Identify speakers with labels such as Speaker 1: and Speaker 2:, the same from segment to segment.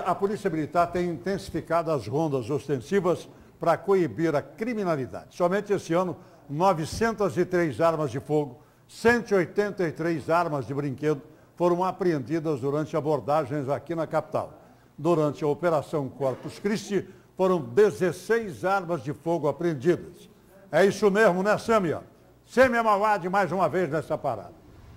Speaker 1: a Polícia Militar tem intensificado as rondas ostensivas para coibir a criminalidade. Somente esse ano, 903 armas de fogo, 183 armas de brinquedo foram apreendidas durante abordagens aqui na capital. Durante a Operação Corpus Christi, foram 16 armas de fogo apreendidas. É isso mesmo, né, Sâmia? Sâmia Mawad, mais uma vez nessa parada.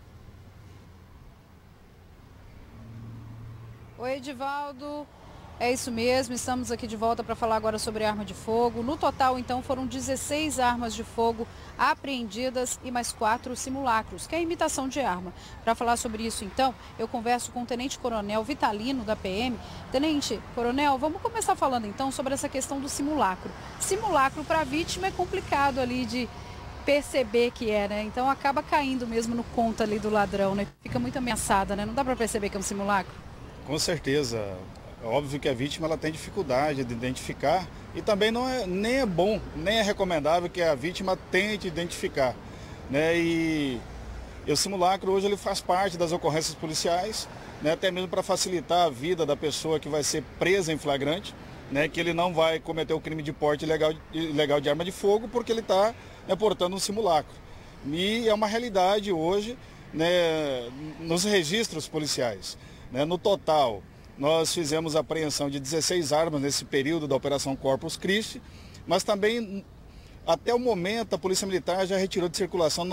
Speaker 2: Oi, Edivaldo. É isso mesmo, estamos aqui de volta para falar agora sobre arma de fogo. No total, então, foram 16 armas de fogo apreendidas e mais 4 simulacros, que é a imitação de arma. Para falar sobre isso, então, eu converso com o Tenente Coronel Vitalino, da PM. Tenente Coronel, vamos começar falando, então, sobre essa questão do simulacro. Simulacro para a vítima é complicado ali de perceber que é, né? Então, acaba caindo mesmo no conto ali do ladrão, né? Fica muito ameaçada, né? Não dá para perceber que é um simulacro?
Speaker 3: Com certeza. É óbvio que a vítima ela tem dificuldade de identificar e também nem é bom, nem é recomendável que a vítima tente identificar, né? E o simulacro hoje ele faz parte das ocorrências policiais, né? Até mesmo para facilitar a vida da pessoa que vai ser presa em flagrante, né? Que ele não vai cometer o crime de porte ilegal de arma de fogo porque ele está, né, portando um simulacro. E é uma realidade hoje, né, nos registros policiais, né? No total, nós fizemos a apreensão de 16 armas nesse período da Operação Corpus Christi, mas também, até o momento, a Polícia Militar já retirou de circulação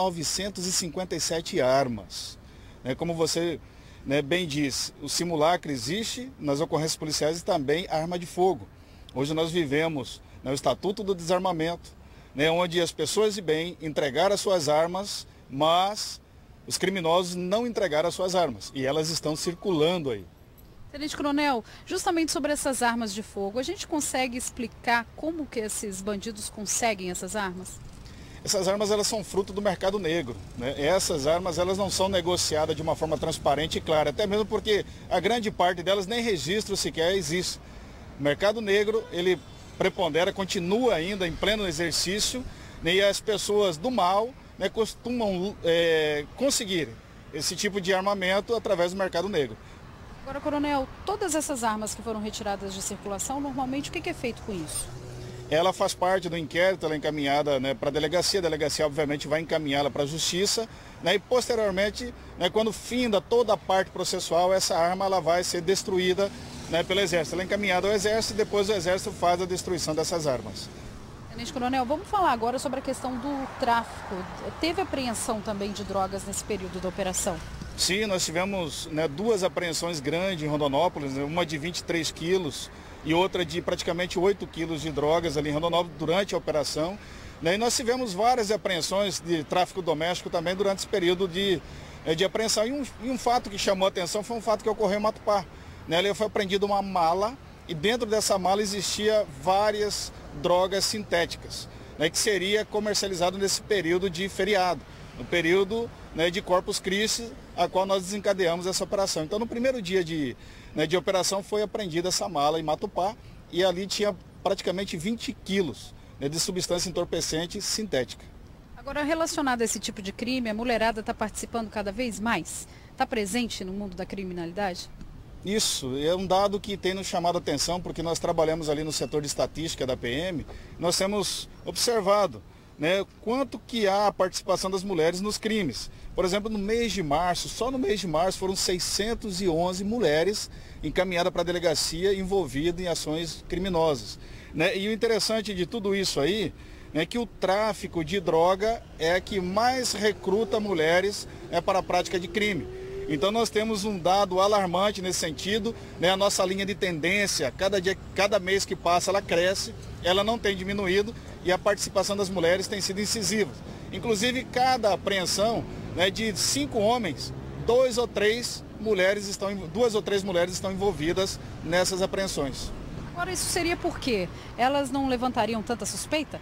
Speaker 3: 957 armas. Como você, né, bem disse, o simulacro existe nas ocorrências policiais e também a arma de fogo. Hoje nós vivemos, né, o Estatuto do Desarmamento, né, onde as pessoas de bem entregaram as suas armas, mas os criminosos não entregaram as suas armas e elas estão circulando aí.
Speaker 2: Tenente Coronel, justamente sobre essas armas de fogo, a gente consegue explicar como que esses bandidos conseguem essas armas?
Speaker 3: Essas armas elas são fruto do mercado negro, né? Essas armas elas não são negociadas de uma forma transparente e clara, até mesmo porque a grande parte delas nem registro sequer existe. O mercado negro, ele prepondera, continua ainda em pleno exercício, né? E as pessoas do mal, né, costumam conseguir esse tipo de armamento através do mercado negro.
Speaker 2: Agora, Coronel, todas essas armas que foram retiradas de circulação, normalmente o que é feito com isso?
Speaker 3: Ela faz parte do inquérito, ela é encaminhada, né, para a delegacia obviamente vai encaminhá-la para a justiça, né, e posteriormente, né, quando finda toda a parte processual, essa arma ela vai ser destruída, né, pelo Exército. Ela é encaminhada ao Exército e depois o Exército faz a destruição dessas armas.
Speaker 2: Tenente Coronel, vamos falar agora sobre a questão do tráfico. Teve apreensão também de drogas nesse período da operação?
Speaker 3: Sim, nós tivemos, né, 2 apreensões grandes em Rondonópolis, né, uma de 23 quilos e outra de praticamente 8 quilos de drogas ali em Rondonópolis durante a operação. Né, e nós tivemos várias apreensões de tráfico doméstico também durante esse período de apreensão. E um fato que chamou a atenção foi um fato que ocorreu em Matupá. Né, ali foi apreendida uma mala e dentro dessa mala existia várias drogas sintéticas, né, que seria comercializado nesse período de feriado, no período, né, de Corpus Christi, a qual nós desencadeamos essa operação. Então, no primeiro dia de operação foi apreendida essa mala em Matupá e ali tinha praticamente 20 quilos, né, de substância entorpecente sintética.
Speaker 2: Agora, relacionado a esse tipo de crime, a mulherada está participando cada vez mais? Está presente no mundo da criminalidade?
Speaker 3: Isso, é um dado que tem nos chamado a atenção, porque nós trabalhamos ali no setor de estatística da PM, nós temos observado, né, quanto que há a participação das mulheres nos crimes. Por exemplo, no mês de março, só no mês de março foram 611 mulheres encaminhadas para a delegacia envolvidas em ações criminosas. Né? E o interessante de tudo isso aí é que o tráfico de droga é que mais recruta mulheres para a prática de crime. Então nós temos um dado alarmante nesse sentido, né? A nossa linha de tendência, cada mês que passa ela cresce, ela não tem diminuído e a participação das mulheres tem sido incisiva. Inclusive cada apreensão, né, de 5 homens, 2 ou 3 mulheres estão envolvidas nessas apreensões.
Speaker 2: Agora isso seria por quê? Elas não levantariam tanta suspeita?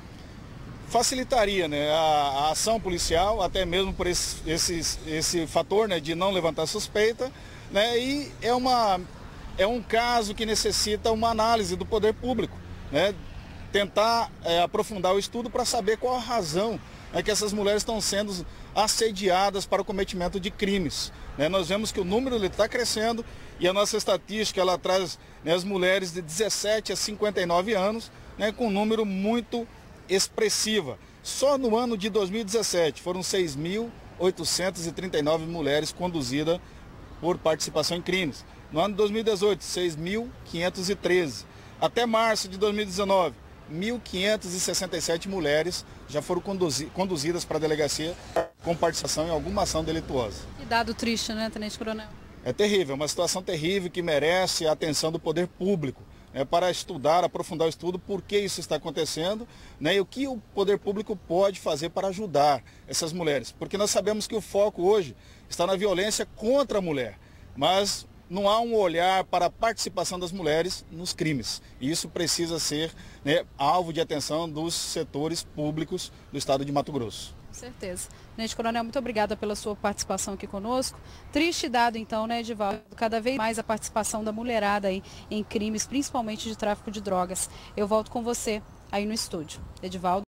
Speaker 3: Facilitaria, né, a ação policial, até mesmo por esse fator, né, de não levantar suspeita, né, e é um caso que necessita uma análise do poder público, né, tentar aprofundar o estudo para saber qual a razão que essas mulheres estão sendo assediadas para o cometimento de crimes. Nós vemos que o número está crescendo e a nossa estatística ela traz as mulheres de 17 a 59 anos com um número muito expressivo. Só no ano de 2017 foram 6.839 mulheres conduzidas por participação em crimes. No ano de 2018, 6.513. Até março de 2019, 1.567 mulheres já foram conduzidas para a delegacia com participação em alguma ação delituosa.
Speaker 2: Que dado triste, né, Tenente Coronel?
Speaker 3: É terrível, uma situação terrível que merece a atenção do poder público, para estudar, aprofundar o estudo, por que isso está acontecendo, e o que o poder público pode fazer para ajudar essas mulheres. Porque nós sabemos que o foco hoje está na violência contra a mulher, mas não há um olhar para a participação das mulheres nos crimes. E isso precisa ser alvo de atenção dos setores públicos do estado de Mato Grosso.
Speaker 2: Com certeza. Tenente Coronel, muito obrigada pela sua participação aqui conosco. Triste dado então, né, Edivaldo? Cada vez mais a participação da mulherada aí em crimes, principalmente de tráfico de drogas. Eu volto com você aí no estúdio. Edivaldo.